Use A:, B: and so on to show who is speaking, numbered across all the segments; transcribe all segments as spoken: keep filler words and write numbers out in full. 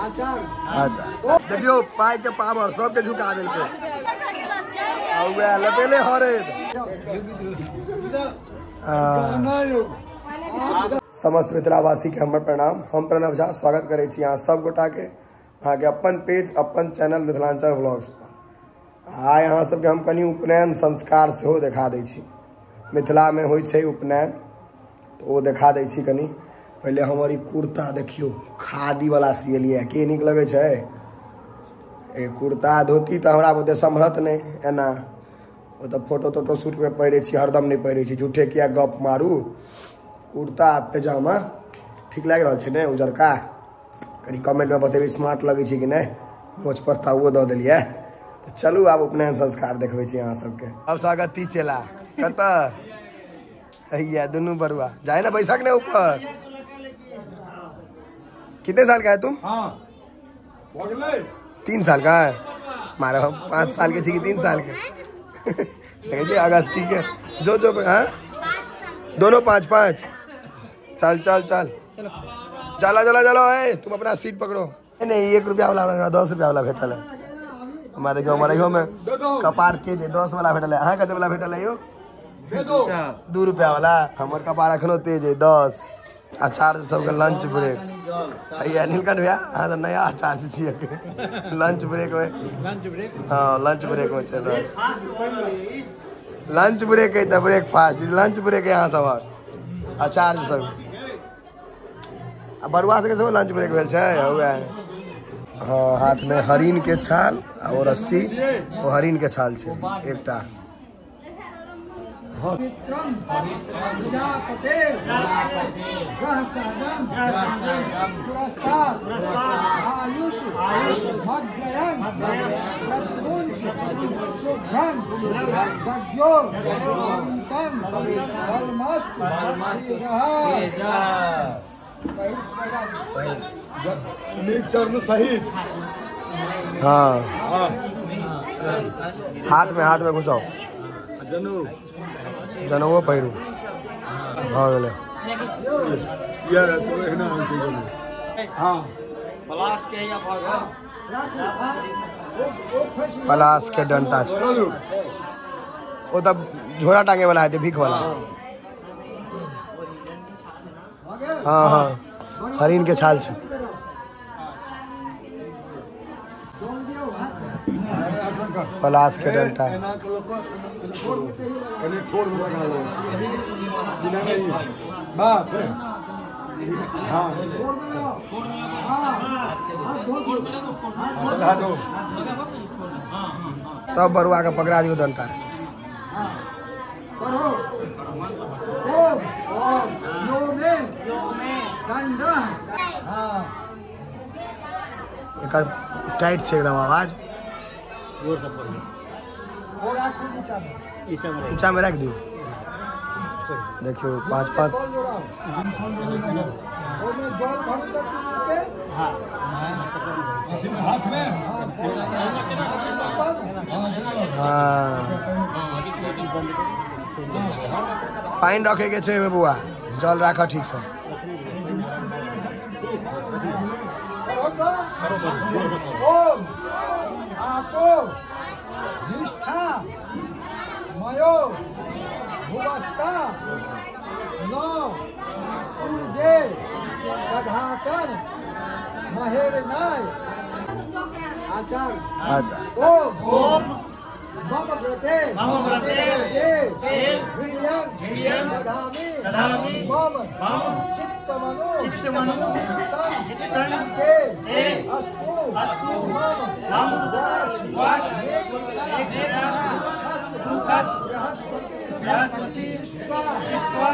A: अच्छा देखियो पाई के पावर सबके झुका देलके औवे लपेले हरे समस्त मिथिलावासी के हमर प्रणाम। हम प्रणव झा स्वागत करे छी यहाँ सब गोटा के अहाँ के अपन पेज अपन चैनल मिथिलांचल व्लॉग्स पर। आइ अहाँ सबके हम कनी उपनयन संस्कार सेहो देखा दै छी। मिथिला में होइ छै उपनयन तो वो देखा दै छी कनी। पहले हमारी कुर्ता देखियो खादी वाला सियलिए के निक लगे छै। ए कुर्ता धोती तो हमरा बुते संभरत नहीं एना वो तो फोटो तोटो शूट में पहिरे छी हरदम नहीं पहिरे छी झूठे किया गप मारू। कुर्ता पैजामा ठीक लग रहा है उजरका कहीं कमेंट में बतेबी स्मार्ट लगे कि नहीं मोच पर था वो दे दिलिए। तो चलू आब उपनयन संस्कार देखबे यहाँ सबके। अब स्वागत ती चला कत है दोनों बरुआ जाए ना बैठक ने ऊपर। कितने साल का है तुम? हाँ। तीन साल का है मारे हम पाँच साल के छी तीन साल के अगस्ती के जो जो हाँ दोनों पाँच पाँच चल चल चल चला चला चलो है तुम अपना सीट पकड़ो। नहीं एक रुपया वाला दस रुपया वाला भेटल है हमारे देखियो हमारे यो में कपार तेज है दस वाला भेटल है। अहाँ कते वाला भेटल है यो? दो रुपया वाला हमर कपार अखनो तेज है दस। आचार्य सबके लंच ब्रेक है नीलकंठ भैया हाँ तो नया आचार्य छिए लंच ब्रेक में लंच ब्रेक हाँ लंच ब्रेक में चल रहा है। लंच ब्रेक है तो ब्रेकफास्ट लंच ब्रेक है यहाँ सब आचार्य सब बरुआ से सब लंच ब्रेक भेल छै। हाँ हाथ में हरिन के छाल और रस्सी वो हरिन के छाल छै एकटा। हाँ हाथ में हाथ में घुसाओ जनू जनऊ पहिरू हाँ गले पलाश के डंटा वो तब झोरा टांगे वाला है भीख वाला। हाँ हाँ हरिन के छाल छे पलाश के डंटा है। सब बरुआ का पकड़ा दियो डंटा है। टाइट छे एकदम आवाज नीचा में रख दियो। देखियो पाँच पाँच हाँ पानी रखे के छे में बुआ जल राख ठीक से। निष्ठा मयो भुवस्ता नो उर्जे कधाकर महेर नाय आचार ओम ओम मम व्रते मम व्रते ये ह्रियं ह्रियं दधामि दधामि मम मम चित्तमनो चित्तमनो चित्तं के ए अस्तु अस्तु मम मम वाच वाच एक नेता दुखस बृहस्पति बृहस्पति विश्वा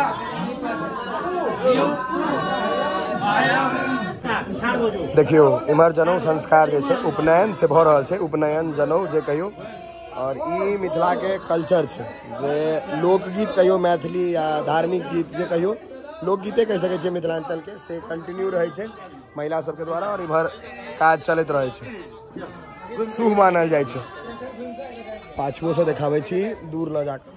A: देखियो इमहर जनऊ संस्कार जे छै उपनयन से भ रहल छै। उपनयन जनऊ जे कहियो और ई मिथिला के कल्चर छै जे लोकगीत कहियो मैथिली या धार्मिक गीत जे कहियो लोकगीते कह सके छियै मिथिलांचल के से कंटिन्यू रहे छै महिला सबके द्वारा और इमहर काज चलत रहे छै शुभ मानल जाय छै। पाछुओ से देखाबै छी दूर ल जाकर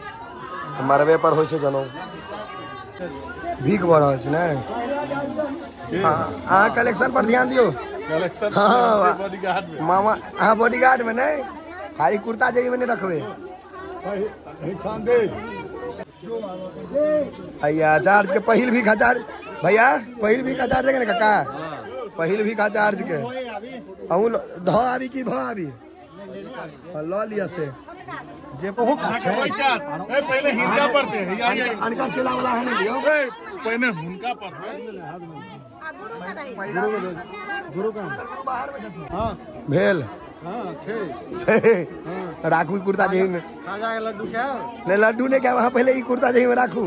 A: देखियो मरबे पर होइ छै जनऊ भीख भऽ रहल छै ने। हाँ कलेक्शन पर ध्यान दियो। हाँ मामा हाँ बॉडीगार्ड में नहीं खाली कुर्ता जई में नहीं रखबे। भैया चार्ज के पहिल भी खा चार्ज भैया पहिल भी खा चार्ज के काका पहिल भी खा चार्ज के अहू ध आबी की भ आबी ल लिया से जे बहुत
B: पहले हिनका पर थे
A: अनकर चला वाला है नहीं लियो
B: पहले हुनका पर
A: पहला
B: गुरु का
A: बाहर में
B: हां
A: भेल
B: हां छे
A: छे राखू कुर्ता जही में
B: खा जाए लड्डू क्या
A: नहीं लड्डू ने क्या वहाँ पहले ही कुर्ता जही में राखू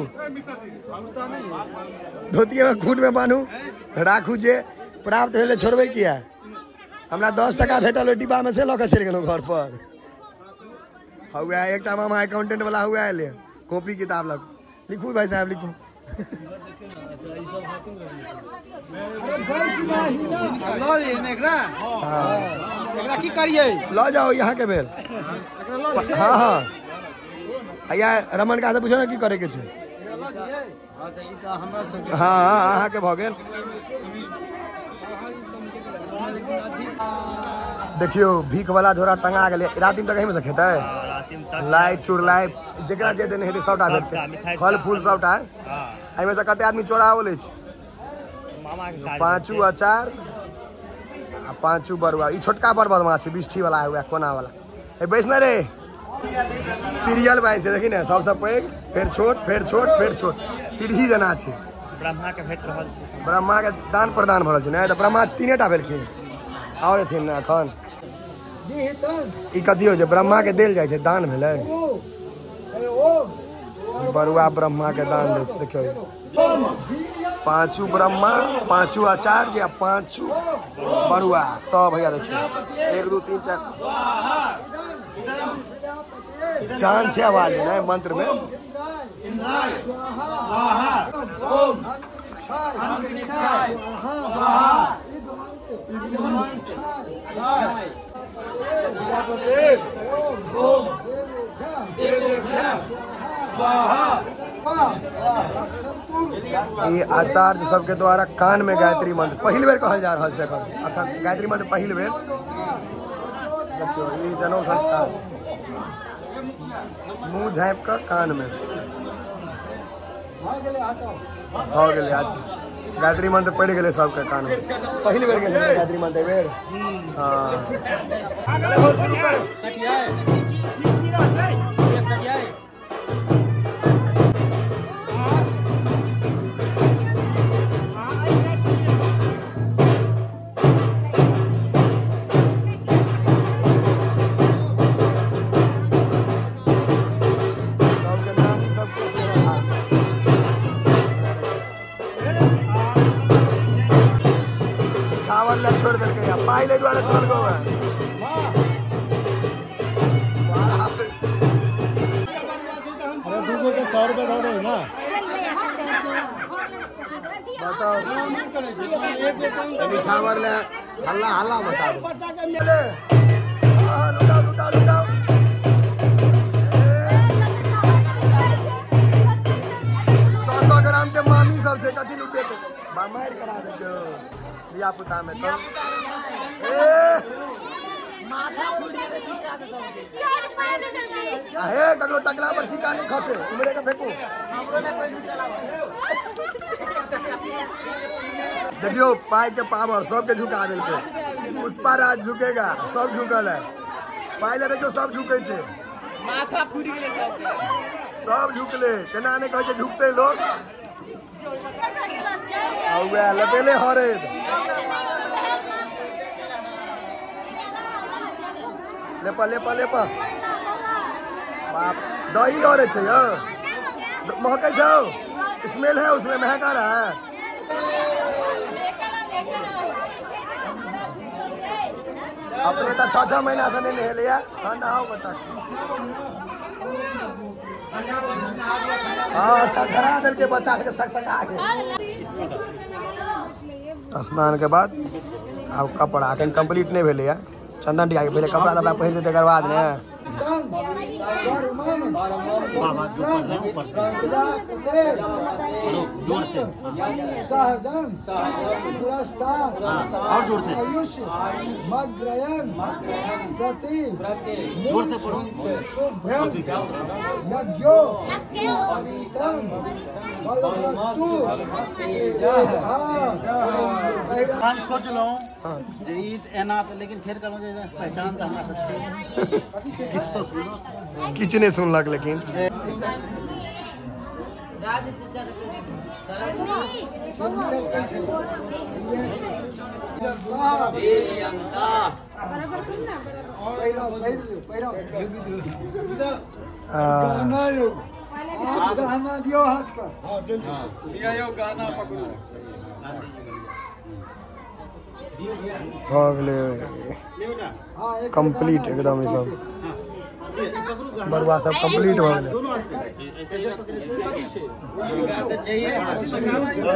A: धोती में खूट में बांधू राखू जे प्राप्त भेले छोड़बे किया हमरा दस टका भेटल डिब्बा में से लऽ चल गेलहुँ घर पर हुआ एक मामा अकाउंटेंट वाला हुआ है ले कॉपी किताब लग लिखू भाई साहब लिखू लो जाओ यहाँ के बेल हाँ हाँ भैया रमन का पूछो ना की करे के हाँ अहाँ के भऽ गेल देखियो भीख वाला झोरा टंगा गए रात तक यहीं में से खेते लाई चुड़लाई जरा जे देने हेतै सबटा भेटतै फल फूल सबटा एहिमे से कते आदमी चोराओ लै छै पाँचू अचार आ पाँचू बरुआ ई छोटका बड़ बदमाश छै बिष्ठी वाला है कोना वाला ए बैसने रे सीरियल बाई छै देखी ने सबसे पैघ फेर छोट फेर छोट फेर छोट सीढ़ी जना छै
B: ब्रह्मा के भेट रहल छै
A: ब्रह्मा के दान प्रदान भरल छै ने तऽ ब्रह्मा तीने टा भेलखिन और एथिन ने एखन ई कथी हो छै ब्रह्मा के देल जाइ छै दान भेलै बरुआ ब्रह्मा के दान दै छै देखियो पाँचू ब्रह्मा पाँचू आचार्य पाँचू बरुआ सब भैया देखियो एक दो तीन चार चांद छे आवाज में मंत्र में ये आचार्य सबके द्वारा कान में गायत्री मंत्र पहिल बेर कहल जा रहा है अखन गायत्री मंत्र पहिल बेर देखियो ये जनौ संस्कार मुंह झाँप कर कान में हो गेले आज गायत्री मंत्र पढ़ गए सबके कान में पहिल बेर गेल गायत्री मंत्र बेर हाँ शुरू कर छोड़ दिल के पाइले द्वारा चल गो
B: सौ रुपये दो ना
A: बताओ निछावर ले हल्ला हल्ला मचा दे लुटाओ लुटाओ लुटाओ सौ सौ ग्राम के मामी सबसे कथी लुटे मार करा दे दिया पुता में तो हे ककरो टकला पर सिक्का नहीं खसे उमरे का फेंको देखियो पाई के पावर सबके झुका दिल के पुष्पा राज झुकेगा सब झुकल है पाई ले देखियो सब झुके छे माथा फूट गेले सब सब झुकले केना ने कहे झुकते लोग आउगा लपेले हरे लेपा लेपा लेपा बाप दही और है यो महके छो स्मेल है उसमें महका रहा है अपने तो छह छह महीना से नहीं नहले ठंडा हो बच्चा हाँ खड़ा दिल के बच्चा के सकसका के स्नान के बाद अब कपड़ा अखन कंप्लीट नहीं भेले चंदन टिका के पहले कपड़ा तपड़ा पहन लेते बाद ने
C: जोर से
D: सहजन पुरस्कार
C: और जोर से
D: आयुष्य मग्रयन प्रति
C: जोर से पढ़ो
D: शुभ्रम यज्ञो पवित्रम बलवस्तु
C: हम सोच लो जे ई एना त लेकिन फेर कहलो जे पहचान त हमरा त छै किछ तो सुनो
A: किछ नहीं सुनलक लेकिन
D: गहना दियो हाथ पर
A: हो गेलै कंप्लीट एकदम ई सब बरुआ सब कंप्लीट हो गेलै